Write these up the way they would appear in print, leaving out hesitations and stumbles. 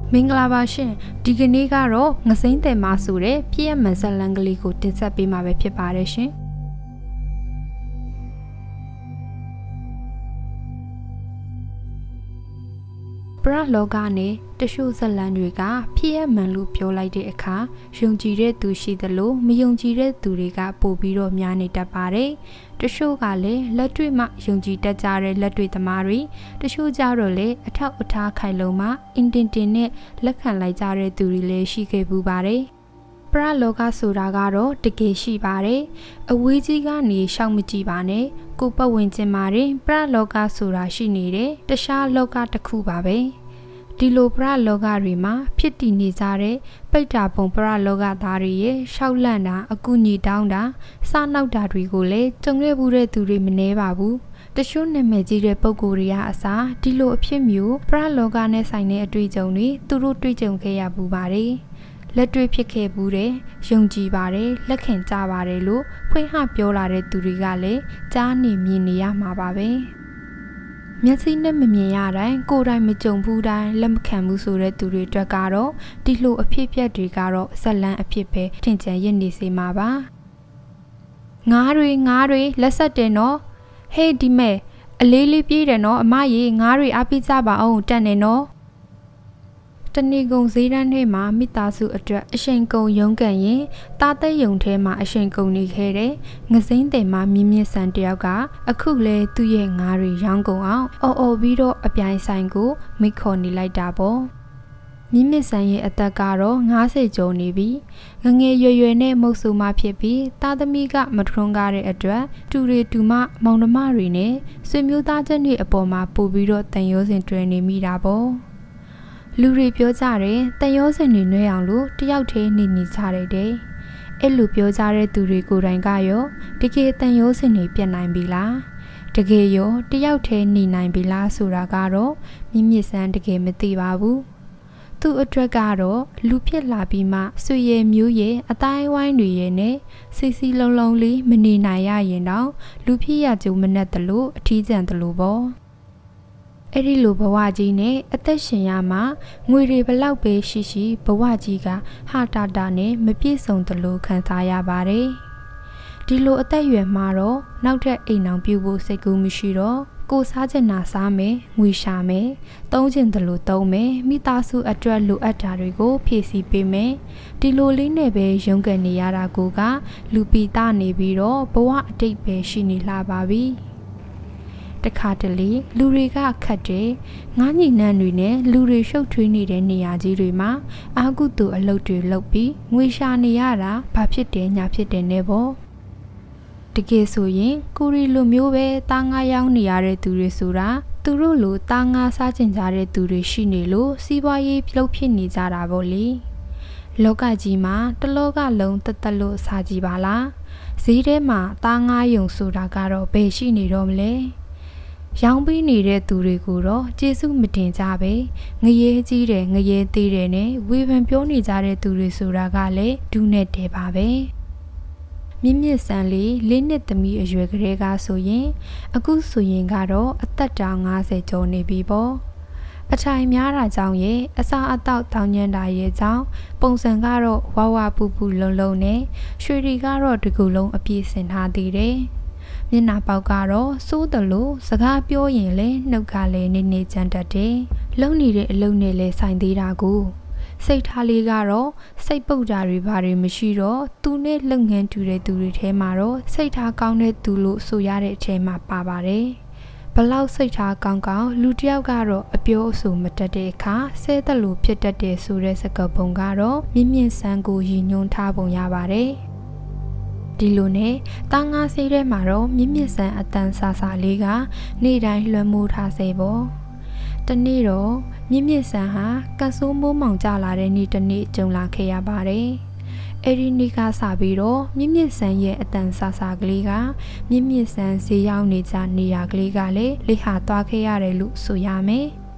မင်္ဂလာပါရှင်ဒီကနေ့ကတော့ငစိမ့်တယ်မှာဆိုတဲ့ပြည့်ရမှန်ဇလန်ကလေးကိုတင်ဆက်ပေးမှာပဲဖြစ်ပါတယ်ရှင်ပရလောကနဲ့တချို့ဇလန်တွေကပြည့်ရမှန်လို့ပြောလိုက်တဲ့အခါယုံကြည်တဲ့သူရှိသလိုမယုံကြည်တဲ့သူတွေကပို့ပြီးတော့များနေတတ်ပါတယ်တချို့ကလည်းလက်တွေ့မှယုံကြည်တတ်ကြတဲ့လက်တွေ့သမားတွေတချို့ကြတော့လေအထောက်အထားခိုင်လုံမှအင်တင်တင်နဲ့လက်ခံလိုက်ကြတဲ့သူတွေလည်းရှိခဲ့ပူပါတယ်ပရလောကဆိုတာကတော့တကယ်ရှိပါတယ်အဝေးကြီးကနေရှောက်မကြည့်ပါနဲ့ကိုပတ်ဝန်းကျင်မှာပရလောကဆိုတာရှိနေတယ်တခြားလောကတစ်ခုပါပဲဒီလိုပရလောကတွေမှာဖြစ်တည်နေကြတဲ့ပိဋ္ဌာပုံပရလောကသားတွေရဲ့ရှောက်လန့်တာအကူအညီတောင်းတာစားနောက်တာတွေကိုလည်းကြုံခဲ့မှုတဲ့သူတွေမနှဲပါဘူးတချို့နာမည်ကြီးတဲ့ပုံကိုယ်တွေကအစားဒီလိုအဖြစ်မျိုးပရလောကနဲ့ဆိုင်တဲ့အတွေ့အကြုံတွေသူတို့တွေ့ကြုံခဲ့ရပူပါတယ်လက်တွေ့ဖြစ်ခဲ့ဘူးတယ်ယုံကြည်ပါတယ်လက်ခံကြပါတယ်လို့ဖွင့်ဟပြောလာတဲ့သူတွေကလည်းကြားနေမြင်နေရမှာပါပဲမျက်စိနဲ့မမြင်ရတိုင်းကိုယ်တိုင်မကြုံဘူးတိုင်းလက်မခံဘူးဆိုတဲ့သူတွေအတွက်ကတော့ဒီလိုအဖြစ်အပျက်တွေကတော့ဇလန်းအဖြစ်ပဲထင်ကြံရနေစေမှာပါငါးတွေလက်ဆက်တယ်နော်ဟေးဒီမဲ့အလေးလေးပြေးတယ်နော်အမရေငါးတွေအားပေးကြပါအောင်တက်နေနော်တဏီကုံဈေးတန်းထဲမှာမိသားစုအတွက်အရှိန်ကုံရုံးကန်ရင်တာသက်ယုံထဲမှာအရှိန်ကုံနေခဲ့တဲ့ငစိမ့်တယ်မှာမြင့်မြင့်ဆန်တယောက်ကအခုလဲသူ့ရဲ့ငါးတွေရောင်းကုန်အောင်အော်ပြီးတော့အပြိုင်ဆိုင်ကိုမိခေါ်နေလိုက်တာပေါ့မြင့်မြင့်ဆန်ရဲ့အသက်ကတော့90ကျော်နေပြီငငယ်ရွယ်ရွယ်နဲ့မုတ်ဆူမဖြစ်ပြီးသားသမီးကမထွန်းကားတဲ့အတွက်တူတွေတူမမောင်နှမတွေနဲ့ဆွေမျိုးသားချင်းတွေအပေါ်မှာပို့ပြီးတော့တန်ရိုးစင်တွင်နေမိတာပေါ့လူတွေပြောကြတယ်တန်ရောစင်တွေနှွဲအောင်လို့တယောက်တည်းနေကြရတယ်တဲ့အဲ့လိုပြောကြတဲ့သူတွေကိုယ်တိုင်ကရောတကယ်တန်ရောစင်တွေပြတ်နိုင်ပြီလားတကယ်ရောတယောက်တည်းနေနိုင်ပြီလားဆိုတာကတော့မြင့်မြင့်ဆန်းတကယ်မသိပါဘူးသူ့အတွက်ကတော့လူဖြစ်လာပြီးမှဆွေရည်မျိုးရဲ့အတိုင်းဝိုင်းတွေရဲ့နဲ့စီလုံးလုံးလေးမနေနိုင်ရရင်တော့လူဖြစ်ရကြုံမနဲ့တလို့အထီးကျန်တလို့ပေါ့အဲ့ဒီလိုဘဝကြီးနဲ့အသက်ရှင်ရမှာငွေတွေဘလောက်ပဲရှိရှိဘဝကြီးကဟာတာနဲ့မပြည့်စုံသလိုခံစားရပါတယ်ဒီလိုအသက်အရွယ်မှာတော့နောက်ထပ်အိမ်အောင်ပြုဖို့စိတ်ကူးမရှိတော့ကိုစားချင်တာစားမယ်ငွေရှာမယ်သုံးချင်သလိုသုံးမယ်မိသားစုအတွက်လိုအပ်တာတွေကိုဖြည့်ဆည်းပေးမယ်ဒီလိုလေးနဲ့ပဲရုန်းကန်နေရတာကိုကလူပီတာနေပြီးတော့ဘဝအတိတ်ပဲရှိနေလာပါပြီတခါတလေလူတွေကခတ်တယ်ငားညီနှံတွေနဲ့လူတွေရှုပ်ထွေးနေတဲ့နေရာကြီးတွေမှာအာကုတူအလုပ်တွေလုပ်ပြီးငွေရှာနေရတာဘာဖြစ်တယ်ညာဖြစ်တယ်နဲ့ပေါ့တကယ်ဆိုရင်ကိုရီလိုမျိုးပဲတာငါရောင်းနေရတဲ့သူတွေဆိုတာသူတို့လိုတာငါစားကျင်ကြတဲ့သူတွေရှိနေလို့စီးပွားရေးပြုတ်ဖြစ်နေကြတာပေါ့လေလောကကြီးမှာတလောကလုံးတသက်လို့စားကြည့်ပါလားဈေးထဲမှာတာငါယုံဆိုတာကတော့ဘယ်ရှိနေတော့မလဲရောင်းပေးနေတဲ့သူတွေကိုတော့ကျေးဇူးမတင်ကြပဲငရဲကြီးတယ်ငရဲသေးတယ်နဲ့ဝေဖန်ပြောနေကြတဲ့သူတွေဆိုတာကလည်းဒူးနဲ့တဲပါပဲမြင့်မြင့်ဆန်လေး၄နှစ်သမီးအရွယ်ကလေးကဆိုရင်အခုဆိုရင်ကတော့အသက်တောင်90ကျော်နေပြီပေါ့အထိုင်များတာကြောင့်ရဲ့အစာအသောက်တောင်းညံတာရဲ့ကြောင့်ပုံစံကတော့ဝဝပူပူလုံးလုံးနဲ့ရွှေတွေကတော့ဒီကူလုံးအပြည့်စင်ထားသေးတယ်မျက်နှာပေါက်ကတော့စိုးတယ်လို့စကားပြောရင်လည်းနှုတ်ကလည်းနေနေကြမ်းတတ်တယ်လုံနေတဲ့အလုံးနဲ့လည်းဆိုင်သေးတာကိုစိတ်ထားလေးကတော့စိတ်ပုတ်တာတွေဘာတွေမရှိတော့သူနဲ့လုပ်ငန်းတူတဲ့သူတွေထဲမှာတော့စိတ်ထားကောင်းတဲ့သူလို့ဆိုရတဲ့အထဲမှာပါပါတယ်ဘလောက်စိတ်ထားကောင်းကောင်းလူတစ်ယောက်ကတော့အပြောအဆိုမတတ်တဲ့အခါဆဲသက်လို့ဖြစ်တတ်တယ်ဆိုတဲ့စကားပုံကတော့မြင့်မြင့်ဆန်းကိုရည်ညွှန်းထားပုံရပါတယ်ဒီလိုနဲ့တာငါဆေးထဲမှာတော့မြင့်မြင့်ဆန်းအတန်ဆာဆာလေးကနေ့တိုင်းလွှမ်းမိုးထားစေပေါ့တနေ့တော့မြင့်မြင့်ဆန်းဟာကတ်ဆိုးမိုးမောင်ကျလာတဲ့နေ့တစ်နေ့ကြုံလာခဲ့ရပါတယ်အဲ့ဒီနေ့ကစပြီးတော့မြင့်မြင့်ဆန်းရဲ့အတန်ဆာဆာကလေးကမြင့်မြင့်ဆန်းဈေးရောက်နေကြနေရာကလေးကလည်းလေဟာသွားခဲ့ရတယ်လို့ဆိုရမယ်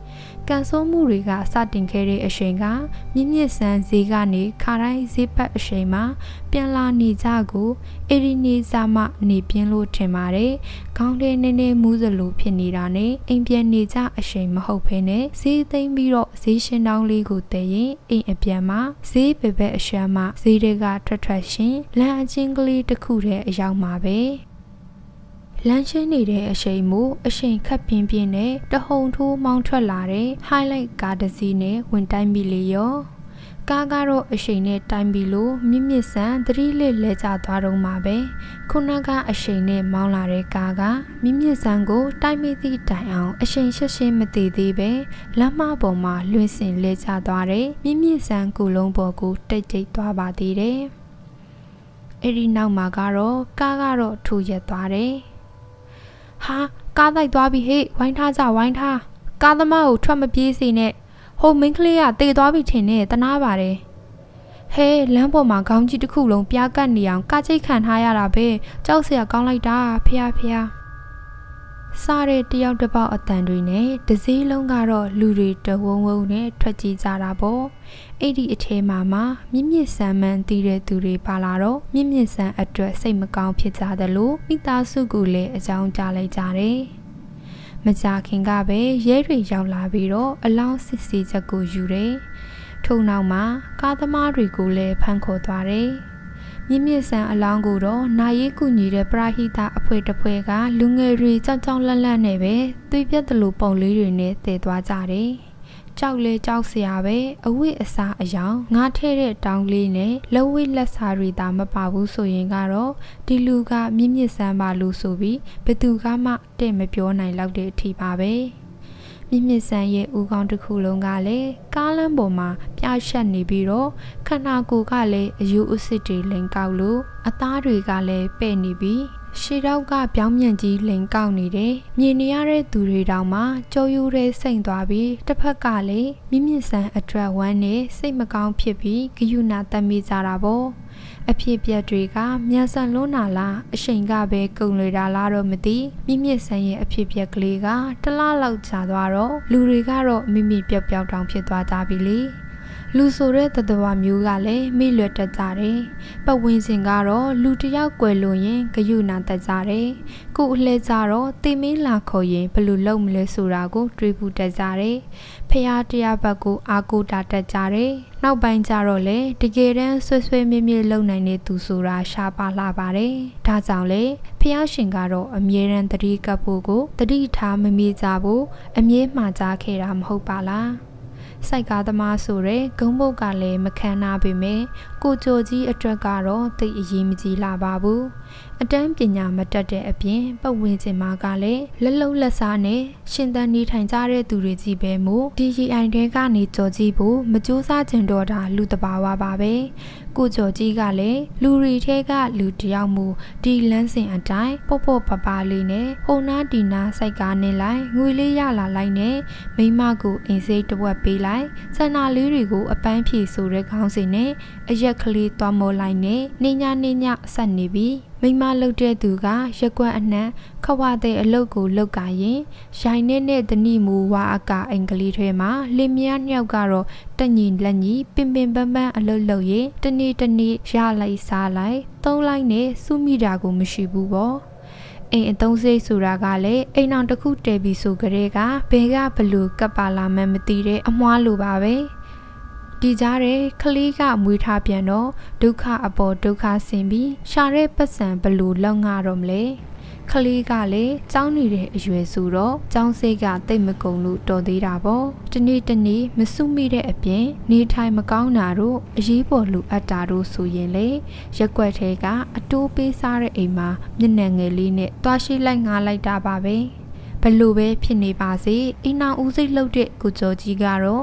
ကန်ဆိုးမှုတွေကစတင်ခဲ့တဲ့အချိန်ကမြင့်မြင့်ဆန်းဈေးကနေခါတိုင်းဈေးပတ်အချိန်မှာပြန်လာနေကြကိုအရီနေစာမနေပြင်းလို့ထင်ပါတယ်။ခေါင်းထဲနည်းနည်းမူးစလိုဖြစ်နေတာနဲ့အိမ်ပြန်နေကြအချိန်မဟုတ်ဘဲနဲ့ဈေးသိမ်းပြီးတော့ဈေးရှင်းတောင်းလေးကိုတည်ရင်အိမ်အပြန်မှာဈေးပဲပဲအရှမ်းမှဈေးတွေကထွက်ရှင်လမ်းအချင်းကလေးတစ်ခုတည်းအရောက်မှာပဲလမ်းရှင်းနေတဲ့အချိန်မို့အချိန်ခက်ပြင်းပြင်းနဲ့တဟုန်ထိုးမောင်းထွက်လာတဲ့ highlight ကားတစ်စီးနဲ့ဝင်တိုင်းပြီလေရောကားကတော့အချိန်နဲ့တိုင်းပြီလို့မြင့်မြင့်ဆန်သတိလစ်လဲကျသွားတော့မှာပဲခုနကအချိန်နဲ့မောင်းလာတဲ့ကားကမြင့်မြင့်ဆန်ကိုတိုင်းမိသည့်တိုင်အောင်အချိန်ရှင်းမသိသေးပဲလမ်းမပေါ်မှာလွင့်စင်လဲကျသွားတဲ့မြင့်မြင့်ဆန်ကိုလုံးပေါ်ကိုတိတ်တိတ်သွားပါသေးတယ်အဲ့ဒီနောက်မှာကတော့ကားကတော့ထူရက်သွားတယ်ဟာကားတိုက်သွားပြီဟေ့ဝိုင်းထားကြဝိုင်းထားကားသမားကိုထွက်မပြေးစေနဲ့ဟိုမင်းကလေးကတေသွားပြီထင်နဲ့တနာပါတယ်ဟဲလမ်းပေါ်မှာခေါင်းကြီးတစ်ခုလုံးပြားကတ်နေအောင်ကားချိတ်ခံထားရတာပဲကြောက်စရာကောင်းလိုက်တာဖះစားတဲ့တယောက်တစ်ပေါက်အတန်တွေနဲ့တစည်းလုံးကတော့လူတွေတဝုံဝုံနဲ့ထွက်ကြည့်ကြတာပေါ့အဲ့ဒီအထဲမှာမြင့်မြင့်ဆန်မှန်တည်တဲ့သူတွေပါလာတော့မြင့်မြင့်ဆန်အတွက်စိတ်မကောင်းဖြစ်ကြတယ်လို့မိသားစုကလည်းအကြောင်းကြားလိုက်ကြတယ်မကြခင်ကပဲရဲတွေရောက်လာပြီးတော့အလောင်းစစ်ဆေးချက်ကိုယူတယ်ထို့နောက်မှာကားသမားတွေကိုလည်းဖမ်းခေါ်သွားတယ်မြင့်မြင့်ဆန်အလောင်းကိုတော့နာရေးကူညီတဲ့ပရဟိတအဖွဲ့တစ်ဖွဲ့ကလူငယ်တွေကြောက်လန့်နဲ့ပဲသွေးပြတ်တယ်လို့ပုံလေးတွေနဲ့တည်သွားကြတယ်ကြောက်လေကြောက်စရာပဲအဝိအစားအယောင်ငါထဲတဲ့တောင်းလေးနဲ့လက်ဝိလက်စာတွေသာမပါဘူးဆိုရင်ကတော့ဒီလူကမြင့်မြင့်ဆန်ပါလို့ဆိုပြီးဘယ်သူကမှတဲ့မပြောနိုင်လောက်တဲ့အထိပါပဲမြင့်မြင့်ဆန်ရဲ့ဦးခေါင်းတစ်ခုလုံးကလည်းကားလမ်းပေါ်မှာပြားရှက်နေပြီးတော့ခန္ဓာကိုယ်ကလည်းအယူအစ်စ်တွေလိန်ကောက်လို့အသားတွေကလည်းပဲ့နေပြီးရှေ့တော့ကပြောင်းမြန်ကြီးလိန်ကောက်နေတယ်မြင်နေရတဲ့သူတွေတောင်မှကြော်ယူတဲ့စိတ်သွားပြီးတစ်ဖက်ကလည်းမြင့်မြင့်ဆန်အတွက်ဝမ်းနဲ့စိတ်မကောင်းဖြစ်ပြီးဂယုဏတတ်မိကြတာပေါ့အဖြစ်ပြက်တွေကမြန်ဆန်လွန်းလာလားအချိန်ကပဲကုန်လွေတာလားတော့မသိမြင့်မြင့်ဆန်ရဲ့အဖြစ်ပြက်ကလေးကတလားလောက်ကြာသွားတော့လူတွေကတော့မိမိပျောက်ပျောက်တောင်ဖြစ်သွားကြပြီလေလူဆိုတဲ့တတဝမျိုးကလည်းမိလွတ်တတ်ကြတယ်။ပတ်ဝန်းကျင်ကတော့လူတယောက်ကွယ်လို့ရင်ဂယုဏတတ်ကြတယ်။ကိုယ်အလှည့်ကြတော့တေမင်းလာခေါ်ရင်ဘယ်လိုလုပ်မလဲဆိုတာကိုတွေးဖို့တတ်ကြတယ်။ဖះတရားဘက်ကိုအားကိုးတာတတ်ကြတယ်။နောက်ပိုင်းကျတော့လေတကယ်တမ်းဆွေမြဲလုံနိုင်တဲ့သူဆိုတာရှားပါလာပါတယ်။ဒါကြောင့်လေဖះရှင်ကတော့အမြဲတမ်းတတိကပ်ဖို့ကိုတတိထားမမေ့ကြဘူးအမြဲမှားကြခဲ့တာမဟုတ်ပါလား။စိုက်ကားသမားဆိုတဲ့ဂုံးဘုတ်ကလည်းမခံနာပေမဲ့ကိုကြိုကြီးအတွက်ကတော့သိအရေးမကြီးလာပါဘူးအတန်းပညာမတတ်တဲ့အပြင်ပတ်ဝန်းကျင်မှာကလည်းလက်လုံးလက်စားနဲ့ရှင်သန်နေထိုင်ကြတဲ့သူတွေကြီးပဲမို့ DJI တဲကနေကြော်ကြီးဖို့မကြိုးစားကြင်တော့တာလူတဘာဝပါပဲကိုကြော်ကြီးကလည်းလူရီထဲကလူတယောက်မို့ဒီလန်းစင်အတိုင်းပေါ့ပပလေးနဲ့ဟိုနာဒီနာစိုက်ကားနေလိုက်ငွေလေးရလာလိုက်နဲ့မိမကိုအိမ်စိတ်တဝက်ပေးလိုက်စန္နာလေးတွေကိုအပန်းဖြေဆိုတဲ့ခေါင်းစဉ်နဲ့အရက်ကလေးသွားမောလိုက်နဲ့နေညဆက်နေပြီးမိမလှုပ်တဲ့သူကရက်ကွက်အနှံ့ခဝတဲ့အလုတ်ကိုလုတ်ကရင်ရိုင်နဲ့တနိမူဝါအကအင်္ဂလိပ်ထဲမှာလင်မယားနှစ်ယောက်ကတော့တက်ညီလက်ညီပင်ပန်းအလုတ်လုပ်ရင်တနေ့ရလိုက်စားလိုက်သုံးလိုက်နဲ့စုမိတာကိုမရှိဘူးပေါ့အိမ်အသုံးစိတ်ဆိုတာကလည်းအိမ်အောင်တစ်ခုတည်ပြီးဆိုကြတဲ့ကဘယ်ကဘလူကပ်ပါလာမှမသိတဲ့အမွှားလိုပါပဲဒီကြားတဲ့ကလေးကမွေးထားပြန်တော့ဒုက္ခအပေါ်ဒုက္ခဆင်ပြီးရှာတဲ့ပတ်စံဘလူလောက်ငါတော့မလဲကလေးကလည်းကြောင်းနေတဲ့အရွယ်ဆိုတော့ကြောင်းစိတ်ကတိတ်မကုံလို့တော်သေးတာပေါ့တနေ့မစုမိတဲ့အပြင်နေထိုင်မကောင်းတာတို့အရေးပေါ်လူအပ်တာတို့ဆိုရင်လေရက်ွက်ထဲကအတိုးပေးစားတဲ့အိမ်မှာမျက်နှာငယ်လေးနဲ့တွားရှိလိုက်ငားလိုက်တာပါပဲဘလို့ပဲဖြစ်နေပါစေအိမ်အောင်ဦးစိတ်လှုပ်တဲ့ကိုကျော်ကြီးကတော့သူ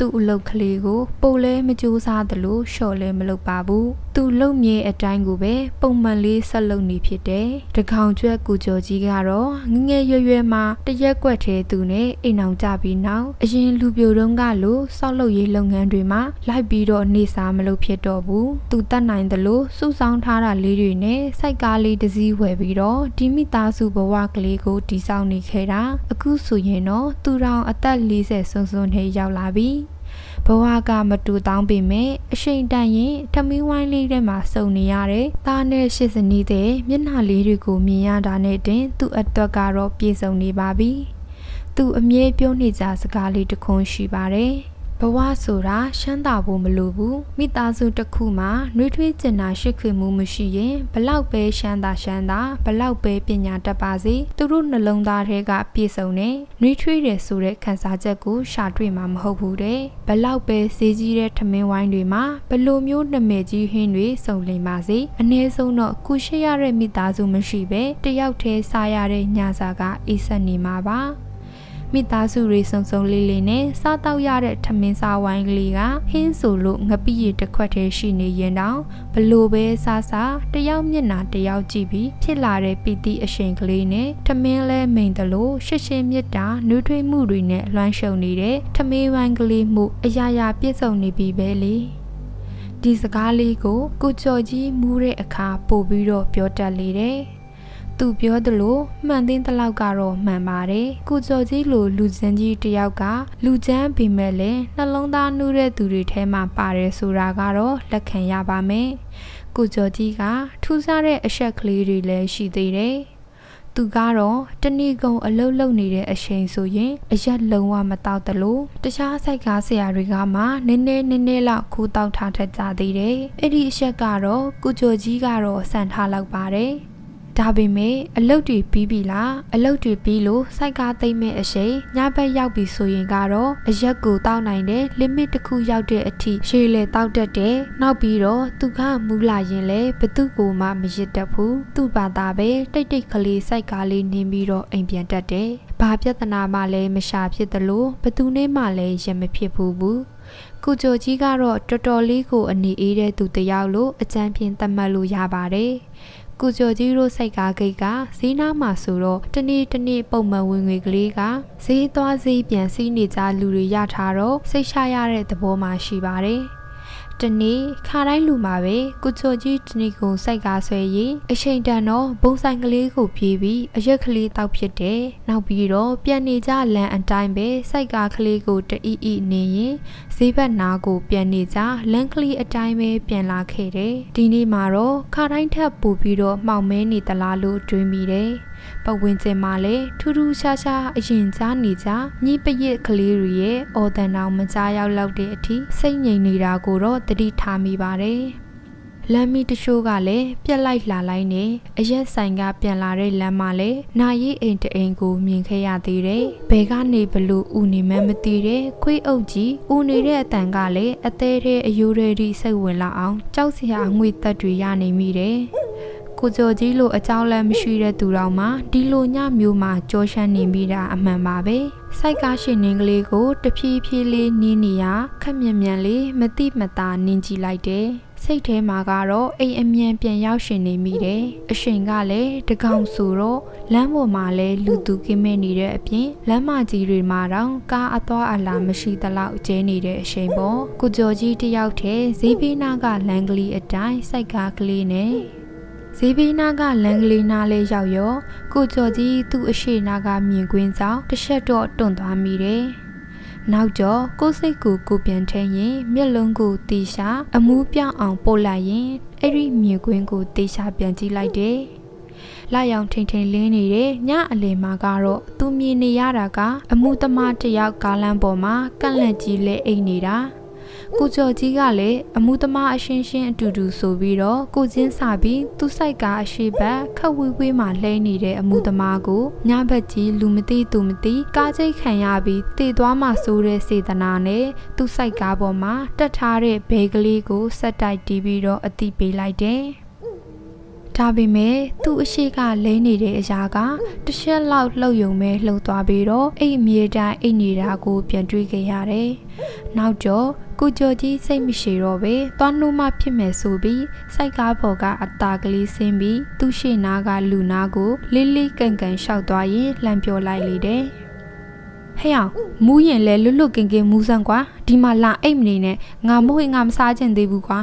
သူ့အလုပ်ကလေးကိုပိုလဲမကြိုးစားသလိုလျှော့လဲမလုပ်ပါဘူးသူ့လုံမြေအတိုင်းကိုပဲပုံမှန်လေးဆက်လုပ်နေဖြစ်တယ်တကောင်ကျွဲကူကျော်ကြီးကတော့ငငယ်ရွယ်ရွယ်မှာတရက်ကွက်ထဲသူနဲ့အိမ်အောင်ကြပြီးနောက်အရင်လူပြိုတုံးကလိုစောက်လုပ်ရေးလုပ်ငန်းတွေမှာလိုက်ပြီးတော့နေစားမလုပ်ဖြစ်တော့ဘူးသူတတ်နိုင်သလိုစုဆောင်းထားတာလေးတွေနဲ့စိုက်ကားလေးတစ်စီးဝယ်ပြီးတော့ဒီမိသားစုဘဝကလေးကိုတည်ဆောက်နေခဲ့တာအခုဆိုရင်တော့သူတောင်အသက်40စွန်းစွန်းနဲ့ရောက်လာပြီဘဝကမတူတောင်းပေမဲ့အရှိန်တန်ရင်ထမင်းဝိုင်းလေးထဲမှာစုံနေရတယ်။သားနဲ့ရှစ်စနီးတဲ့မျက်နှာလေးတွေကိုမြင်ရတာနဲ့တင်သူ့အတွက်ကတော့ပြေဆုံးနေပါပြီ။သူအမြဲပြောနေကြစကားလေးတစ်ခုရှိပါတယ်။ဘဝဆိုတာရှမ်းသာဖို့မလိုဘူးမိသားစုတစ်ခုမှာနှွေးထွေးကျင်နာရှိခွေမှုမရှိရင်ဘလောက်ပဲရှမ်းသာဘလောက်ပဲပညာတတ်ပါစေသူတို့နှလုံးသားထဲကပြည့်စုံတဲ့နှွေးထွေးတယ်ဆိုတဲ့ခံစားချက်ကိုရှာတွေ့မှာမဟုတ်ဘူးတဲ့ဘလောက်ပဲစေးကြီးတဲ့ထမင်းဝိုင်းတွေမှာဘလိုမျိုးနမဲကြီးဟင်းတွေစုံလင်ပါစေအနည်းဆုံးတော့ကုရှိရတဲ့မိသားစုမရှိပဲတယောက်တည်းစားရတဲ့ညစာကအေးဆက်နေမှာပါမိသားစုတွေစုံစုံလေးလေးနဲ့စားတောက်ရတဲ့ထမင်းစားဝိုင်းကလေးကဟင်းဆိုလို့ငပိရတစ်ခွက်တည်းရှိနေရင်တောင်ဘလို့ပဲစားတယောက်မျက်နှာတယောက်ကြည့်ပြီးဖြစ်လာတဲ့ပီတိအရှိန်ကလေးနဲ့ထမင်းလဲမိန်တလို့ရှစ်ရှင်းမြတ်တာနှွေးထွေးမှုတွေနဲ့လွှမ်းရှုံနေတဲ့ထမင်းဝိုင်းကလေးမှုအရာရာပြည့်စုံနေပြီပဲလေဒီစကားလေးကိုကိုကျော်ကြီးမူးတဲ့အခါပို့ပြီးတော့ပြောတတ်လေတယ်သူပြောသလိုမှန်သိန်းတလောက်ကတော့မှန်ပါတယ်ကိုကျော်ကြီးလိုလူချမ်းကြီးတယောက်ကလူချမ်းပေမဲ့လည်းနှလုံးသားနှူးတဲ့သူတွေထဲမှာပါတယ်ဆိုတာကတော့လက်ခံရပါမယ်ကိုကျော်ကြီးကထူးခြားတဲ့အချက်ကလေးတွေလည်းရှိသေးတယ်သူကတော့တဏီကုံအလုတ်လုံနေတဲ့အချိန်ဆိုရင်အရက်လုံးဝမတောက်တလို့တခြားစိုက်ကားဆရာတွေကမှနည်းနည်းလောက်ခိုးတောက်ထားထက်ကြသေးတယ်အဲ့ဒီအချက်ကတော့ကိုကျော်ကြီးကတော့စံထားလောက်ပါတယ်ဒါပေမဲ့အလုတ်တွေပြီးပြီလားအလုတ်တွေပြီးလို့စိုက်ကားသိမ့်မဲ့အချိန်ညဘက်ရောက်ပြီဆိုရင်ကတော့အရက်ကိုတောက်နိုင်တဲ့ limit တစ်ခုရောက်တဲ့အထိရှည်လေတောက်တတ်တယ်နောက်ပြီးတော့သူကမူလာရင်လည်းဘသူ့ကိုမှမရစ်တတ်ဘူးသူ့ဘာသာပဲတိတ်ကလေးစိုက်ကားလေးနင်းပြီးတော့အိမ်ပြန်တတ်တယ်ဘာပြဿနာမှလည်းမရှာဖြစ်သလိုဘသူနဲ့မှလည်းရမဖြစ်ဘူးကိုကျော်ကြီးကတော့တော်တော်လေးကိုအနေအေးတဲ့သူတယောက်လို့အကြမ်းဖြင့်သတ်မှတ်လို့ရပါတယ်ကိုကျော်ကြီးတို့စိတ်ကားဂိတ်ကဈေးနားမှာဆိုတော့တနေ့ပုံမှန်ဝင်ငွေကလေးကဈေးသွားဈေးပြန်စီးနေကြလူတွေရထားတော့စိတ်ချရတဲ့သဘောမှရှိပါတယ်တနေ့ခါတိုင်းလူမှာပဲကိုကျော်ကြီးတနေ့ကိုစိုက်ကားဆွဲရင်အချိန်တန်တော့ဘုံဆိုင်ကလေးကိုပြေးပြီးအရက်ကလေးတောက်ဖြစ်တယ်နောက်ပြီးတော့ပြန်နေကြလမ်းအတိုင်းပဲစိုက်ကားကလေးကိုတအီနေရင်ဈေးဘက်နားကိုပြန်နေကြလမ်းကလေးအတိုင်းပဲပြန်လာခဲ့တယ်ဒီနေ့မှာတော့ခါတိုင်းထပ်ပို့ပြီးတော့မှောင်မဲနေသလားလို့တွေးမိတယ်ပတ်ဝန်းကျင်မှာလည်းထူးထူးခြားခြားအရင်ကြားနေကြညှိပရစ်ကလေးတွေရဲ့အော်တန်အောင်မကြားရောက်လောက်တဲ့အထိစိတ်ငြိမ်နေတာကိုတော့သတိထားမိပါတယ်လမ်းမီတချို့ကလည်းပြက်လိုက်လာလိုက်နေအရက်ဆိုင်ကပြန်လာတဲ့လမ်းမှာလည်းနာရီအိမ်တအိမ်ကိုမြင်ခဲ့ရသေးတယ်။ဘယ်ကနေဘလို့ဦးနေမှမသိတဲ့ခွေးအုပ်ကြီးဦးနေတဲ့အတန်ကလည်းအသေးတဲ့အယိုးတွေစိတ်ဝင်လာအောင်ကြောက်စရာငွေသက်တွေရနေမိတယ်။ကိုကျော်ကြီးလိုအကြောင်းလည်းမရှိတဲ့သူတော်မှဒီလိုညမျိုးမှာကြောရှမ်းနေမိတာအမှန်ပါပဲစိုက်ကားရှင်နင်းကလေးကိုတဖြည်းဖြည်းလေးနင်းနေရခက်မြန်လေးမတိမတာနင်းကြည့်လိုက်တယ်စိတ်ထဲမှာကတော့အိမ်အမြန်ပြန်ရောက်ရှင်နေမိတယ်အရှိန်ကလည်းတကောင်ဆိုတော့လမ်းပေါ်မှာလည်းလူသူကင်းမဲ့နေတဲ့အပြင်လမ်းမကြီးတွေမှာတော့ကားအသွားအလာမရှိသလောက်ကျဲနေတဲ့အရှိန်ပေါ့ကိုကျော်ကြီးတယောက်တည်းဈေးဘေးနားကလမ်းကလေးအတိုင်းစိုက်ကားကလေးနဲ့ဈေးဘေးနားကလမ်းကလေးနားလေးရောက်ရောကိုကျော်ကြီးသူ့အရှိနားကမြင်ကွင်းဆောင်တစ်ချက်တော့တွန့်သွားမိတယ်နောက်ကျော်ကိုစိတ်ကိုပြန်ထင်းရင်မျက်လုံးကိုတီရှာအမူးပြောင်းအောင်ပို့လိုက်ရင်အဲ့ဒီမြင်ကွင်းကိုတီရှာပြန်ကြည့်လိုက်တယ်။လာရောင်ထိန်ထိန်လင်းနေတဲ့ညအလယ်မှာကတော့သူမြင်နေရတာကအမူသမားတယောက်ကားလမ်းပေါ်မှာကန့်လန့်ကြီးလဲအိတ်နေတာကိုကျော်ကြီးကလည်းအမှုသမားအရှင်းအတူတူဆိုပြီးတော့ကိုချင်းစာပြီးသူ့စိုက်ကားအရှိဘက်ခက်ဝေးမှလှဲနေတဲ့အမှုသမားကိုညဘက်ကြီးလူမသိသူမသိကားချိတ်ခံရပြီးတည်သွားမှဆိုတဲ့စေတနာနဲ့သူ့စိုက်ကားပေါ်မှာတက်ထားတဲ့ဘဲကလေးကိုဆက်တိုက်တီးပြီးတော့အတိပေးလိုက်တယ်ဒါပေမဲ့သူ့အရှိကလဲနေတဲ့အရာကတစ်ချက်လောက်လှုပ်ယုံမဲ့လှုပ်သွားပြီးတော့အိမ်မြေတိုင်းအိမ်နေတာကိုပြန်တွေ့ခဲ့ရတယ်။နောက်တော့ကိုကျော်ကြီးစိတ်မရှိတော့ပဲသွားနှိုးမှဖြစ်မယ်ဆိုပြီးစိုက်ကားပေါ်ကအတာကလေးဆင်းပြီးသူ့ရှေ့နားကလူနာကိုလေးလေးကန်ကန်ရှောက်သွားရင်လှမ်းပြောလိုက်လေတယ်။ဟဲ့အောင်မူးရင်လဲလွတ်လွတ်ကင်ကင်မူးစမ်းကွာဒီမှာလာအိတ်မနေနဲ့ငါမဟုတ်ငါမစားချင်သေးဘူးကွာ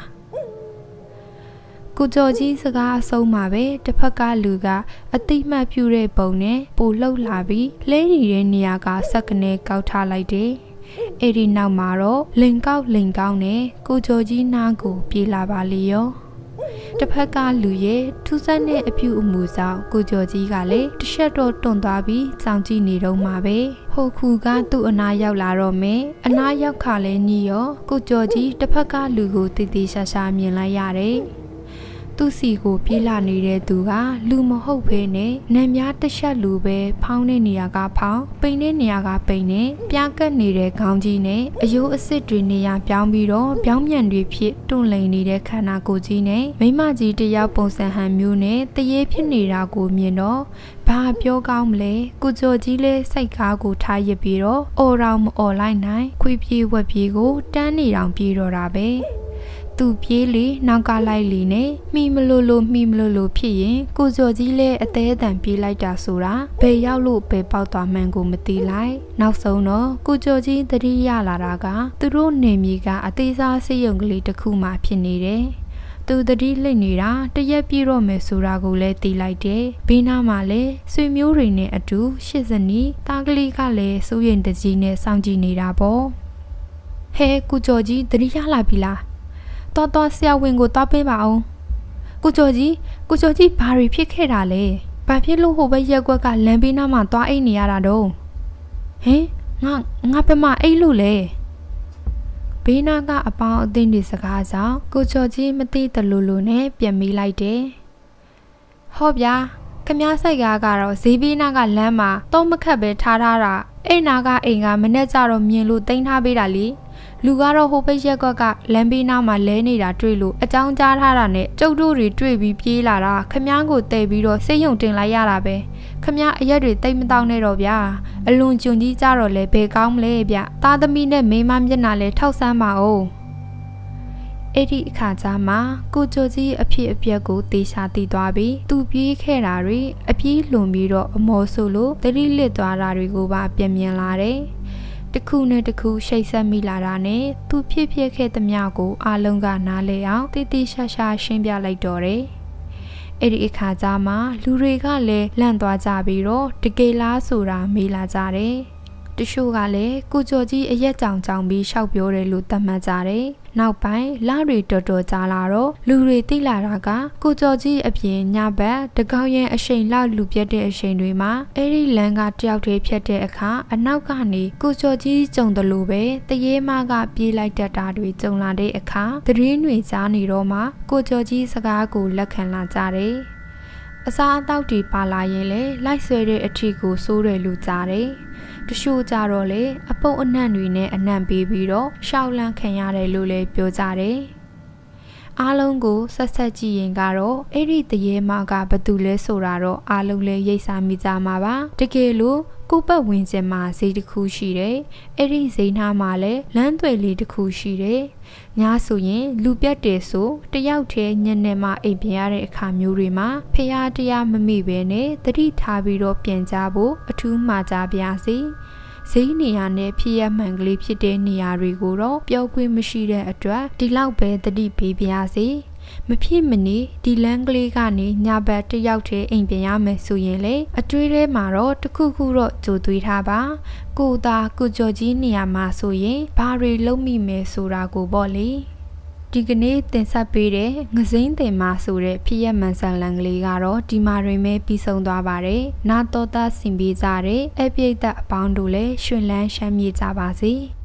ကိုကျော်ကြီးစကားအဆုံးမှာပဲတစ်ဖက်ကလူကအတိမတ်ပြူတဲ့ပုံနဲ့ပိုလှုပ်လာပြီးလဲနေတဲ့နေရာကစက်ကနေကောက်ထားလိုက်တယ်အဲ့ဒီနောက်မှာတော့လိန်ကောက်နဲ့ကိုကျော်ကြီးနားကိုပြေးလာပါလေရောတစ်ဖက်ကလူရဲ့ထူးဆန်းတဲ့အပြုအမူဆောင်ကိုကျော်ကြီးကလည်းတစ်ချက်တော့တွန့်သွားပြီးစောင့်ကြည့်နေတော့မှာပဲဟိုခုကသူ့အနာရောက်လာတော့မယ်အနာရောက်ခါလဲညီရောကိုကျော်ကြီးတစ်ဖက်ကလူကိုတည်တည်ရှာရှာမြင်လိုက်ရတယ်သူ့စီကိုပြေးလာနေတဲ့သူကလူမဟုတ်ဘဲနဲ့နံများတစ်ချက်လူပဲဖောင်းတဲ့နေရာကဖောင်းပိန်တဲ့နေရာကပိန်နဲ့ပြားကတ်နေတဲ့ခေါင်းကြီးနဲ့အယိုးအစစ်တွေနေရာပြောင်းပြီးတော့ပြောင်းပြန်တွေဖြစ်တွန့်လိန်နေတဲ့ခန္ဓာကိုယ်ကြီးနဲ့မိမကြီးတယောက်ပုံစံဟန်မျိုးနဲ့တရေဖြစ်နေတာကိုမြင်တော့ဘာပြောကောင်းမလဲကိုကျော်ကြီးလဲစိတ်ကားကိုထားရပြီးတော့အော်တော်မအော်လိုက်နိုင်ခွေးပြေးဝက်ပြေးကိုတန်းနေတောင်ပြေးတော့တာပဲသူပြေးလေနောက်ကလိုက်လေနဲ့မိမလို့ဖြစ်ရင်ကိုကျော်ကြီးလဲအသေးအတန်ပြေးလိုက်တာဆိုတာဘယ်ရောက်လို့ဘယ်ပေါက်သွားမှန်းကိုမသိလိုက်နောက်ဆုံးတော့ကိုကျော်ကြီးသတိရလာတာကသူတို့နေမြေကအသေးစားစေယုံကလေးတစ်ခုမှဖြစ်နေတယ်သူတတိလိမ့်နေတာတရက်ပြည့်တော့မယ်ဆိုတာကိုလည်းသိလိုက်တယ်ဘေးနားမှာလည်းဆွေမျိုးတွေနဲ့အတူရှစ်စနီးတားကလေးကလည်းစိုးရိမ်တကြီးနဲ့စောင့်ကြည့်နေတာပေါ့ဟဲကိုကျော်ကြီးတတိရလာပြီလားတော်ဆရာဝန်ကိုတောက်ပေးပါအောင်ကိုကျော်ကြီးဘာတွေဖြစ်ခဲ့တာလဲဘာဖြစ်လို့ဟိုဘက်ရက်ကွက်ကလမ်းဘေးနားမှာသွားအိတ်နေရတာတော့ဟင်ငါဘယ်မှာအိတ်လို့လဲဘေးနားကအပေါင်းအသင်းတွေစကားကြောင့်ကိုကျော်ကြီးမသိတလူလူနဲ့ပြန်မေးလိုက်တယ်ဟောဗျာခမည်းဆိုင်ကားကတော့ဈေးဘေးနားကလမ်းမှာတော့မခတ်ပဲထားတာအဲ့နာကအိမ်ကမနဲ့ကြတော့မြင်လို့တင်ထားပေးတာလေလူကတော့ဟိုဘက်ရက်ကွက်ကလမ်းဘေးနားမှာလဲနေတာတွေ့လို့အကြောင်းကြားထားတာနဲ့ကျုပ်တို့တွေတွေ့ပြီးပြေးလာတာခမည်းကိုတဲပြီးတော့စိတ်ယုံတင်လိုက်ရတာပဲခမည်းအရက်တွေတိတ်မတောင်းနဲ့တော့ဗျာအလွန်ကျွံကြီးကြတော့လဲဘယ်ကောင်းမလဲဗျသားသမီးနဲ့မိန်းမမျက်နှာလဲထောက်ဆန်းပါဦးအဲ့ဒီအခါကျမှကိုကျော်ကြီးအဖြစ်အပျက်ကိုတေချာသိသွားပြီးသူပြေးခဲ့တာတွေအပြေးလွန်ပြီးတော့အမော်ဆိုလို့တတိလစ်သွားတာတွေကိုပါပြန်မြင်လာတယ်တစ်ခုနဲ့တစ်ခုရှိတ်ဆက်မိလာတာနဲ့သူဖြစ်ခဲ့သမျှကိုအလုံးကနားလဲအောင်တိတိရှာရှာရှင်းပြလိုက်တော့တယ်အဲ့ဒီအခါကျမှလူတွေကလည်းလန့်သွားကြပြီးတော့တကယ်လားဆိုတာမေးလာကြတယ်တချို့ကလည်းကိုကျော်ကြီးအရက်ကြောင်ပြီးရှောက်ပြောတယ်လို့သတ်မှတ်ကြတယ်နောက်ပိုင်းလတွေတော်တော်ကြာလာတော့လူတွေသိလာတာကကိုကျော်ကြီးအပြင်ညဘက်တကောင်းရင်အရှိန်လောက်လူပြတ်တဲ့အရှိန်တွေမှာအဲ့ဒီလမ်းကတယောက်တည်းဖြတ်တဲ့အခါအနောက်ကနေကိုကျော်ကြီးကြုံတယ်လို့ပဲတရေမကပြေးလိုက်တတ်တာတွေကြုံလာတဲ့အခါသတင်းတွေကြားနေတော့မှကိုကျော်ကြီးစကားကိုလက်ခံလာကြတယ်အစားအသောက်တွေပါလာရင်လေလိုက်ဆွဲတဲ့အထီကိုစိုးတယ်လို့ကြားတယ်တချို့ကြတော့လေအပုပ်အနှံ့တွေနဲ့အနှံ့ပေးပြီးတော့ရှောက်လန့်ခံရတယ်လို့လည်းပြောကြတယ်အားလုံးကိုဆက်ကြည့်ရင်ကတော့အဲ့ဒီတရေမကဘာတူလဲဆိုတာတော့အားလုံးလည်းရိပ်စာမိကြမှာပါတကယ်လို့ကိုပတ်ဝင်စင်မှာဈေးတစ်ခုရှိတယ်အဲ့ဒီဈေးနားမှာလည်းလမ်းသွယ်လေးတစ်ခုရှိတယ်ညဆိုရင်လူပြတ်တယ်ဆိုတယောက်တည်းညနေမှအိပ်ပြန်ရတဲ့အခါမျိုးတွေမှာဖះတရားမမိပဲနဲ့တတိထားပြီးတော့ပြန်ကြဖို့အထူးမှာကြပါစေဈေးနေရာနဲ့ဖြစ်ရမှန်ကလေးဖြစ်တဲ့နေရာတွေကိုတော့ပြောခွင့်မရှိတဲ့အတွက်ဒီလောက်ပဲတတိပေးပါစေမဖြစ်မနေဒီလမ်းကလေးကနေညဘက်တယောက်တည်းအိမ်ပြန်ရမယ်ဆိုရင်လေအတွေးထဲမှာတော့တခုခုတော့ကြိုသွေးထားပါကိုကျော်ကြီးနေရာမှာဆိုရင်ဘာတွေလုံးမိမယ်ဆိုတာကိုပေါ့လေဒီကနေ့တင်ဆက်ပေးတဲ့ငစိမ့်တင်မှာဆိုတဲ့ဖြစ်ရမှန်ဆန်လန်ကလေးကတော့ဒီမှာတွင်ပဲပြီးဆုံးသွားပါတယ်နာတော်သားဆင်ပေးကြတဲ့အပြည့်အပေါင်းတို့လည်းရှင်လန်းရှမ်းမြေကြပါစေ